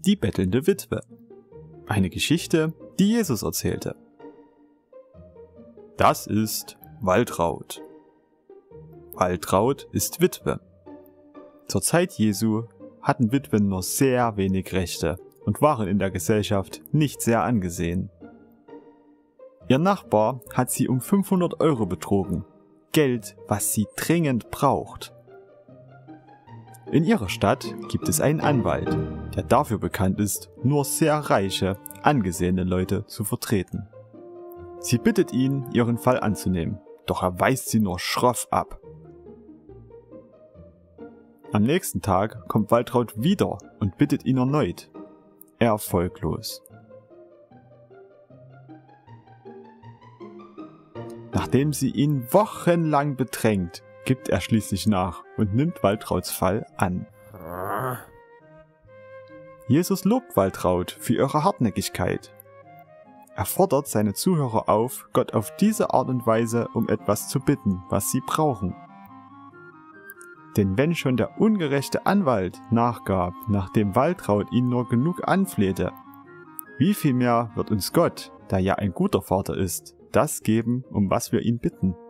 Die bettelnde Witwe. Eine Geschichte, die Jesus erzählte. Das ist Waltraud. Waltraud ist Witwe. Zur Zeit Jesu hatten Witwen nur sehr wenig Rechte und waren in der Gesellschaft nicht sehr angesehen. Ihr Nachbar hat sie um 500 € betrogen, Geld, was sie dringend braucht. In ihrer Stadt gibt es einen Anwalt, der dafür bekannt ist, nur sehr reiche, angesehene Leute zu vertreten. Sie bittet ihn, ihren Fall anzunehmen, doch er weist sie nur schroff ab. Am nächsten Tag kommt Waltraud wieder und bittet ihn erneut. Erfolglos. Nachdem sie ihn wochenlang bedrängt, gibt er schließlich nach und nimmt Waltrauds Fall an. Jesus lobt Waltraud für ihre Hartnäckigkeit. Er fordert seine Zuhörer auf, Gott auf diese Art und Weise um etwas zu bitten, was sie brauchen. Denn wenn schon der ungerechte Anwalt nachgab, nachdem Waltraud ihn nur genug anflehte, wie viel mehr wird uns Gott, der ja ein guter Vater ist, das geben, um was wir ihn bitten?